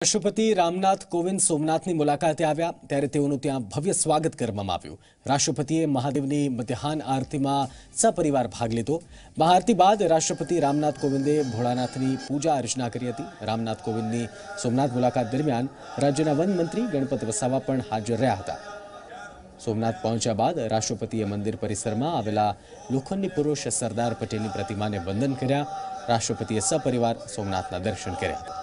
રાષ્ટ્રપતિ રામનાથ કોવિંદ સોમનાથની મુલાકાતે આવ્યા ત્યારે તેઓનું ત્યાં ભવ્ય સ્વાગત કરવામાં આવ્યું। રાષ્ટ્રપતિએ મહાદેવની મધ્યાહન આરતીમાં સપરિવાર ભાગ લીધો। મહાઆરતી બાદ રાષ્ટ્રપતિ રામનાથ કોવિંદે ભોળાનાથની પૂજા અર્ચના કરી હતી। રામનાથ કોવિંદની સોમનાથ મુલાકાત દરમિયાન રાજ્યના વન મંત્રી ગણપત વસાવા પણ હાજર રહ્યા હતા। સોમનાથ પહોંચ્યા બાદ રાષ્ટ્રપતિએ મંદિર પરિસરમાં આવેલા લોખંડી પુરુષ સરદાર પટેલની પ્રતિમાને વંદન કર્યા। રાષ્ટ્રપતિએ સપરિવાર સોમનાથના દર્શન કર્યા હતા।